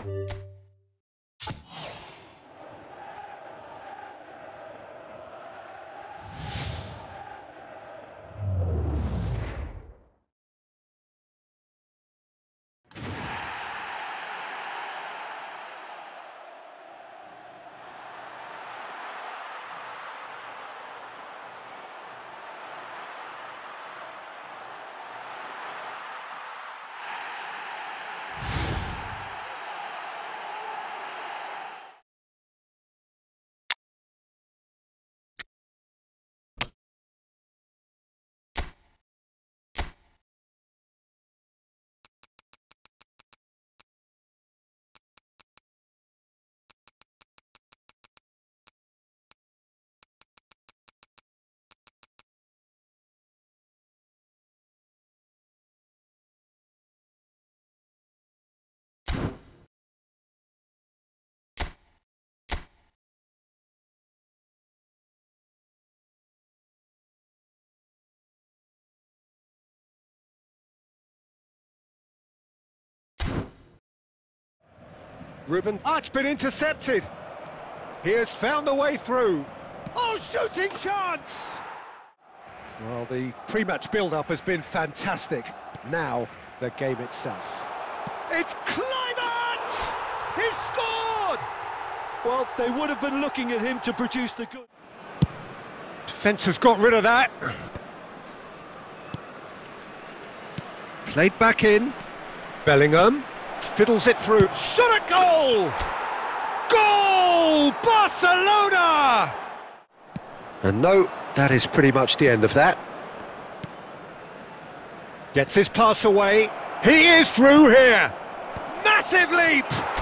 Ruben, it's been intercepted. He has found the way through. Oh, shooting chance! Well, the pre-match build-up has been fantastic. Now, the game itself. It's Kluivert! He's scored! Well, they would have been looking at him to produce the good. Defence has got rid of that. Played back in. Bellingham fiddles it through. Shot at goal! Goal! Barcelona! And no, that is pretty much the end of that. Gets his pass away. He is through here. Massive leap!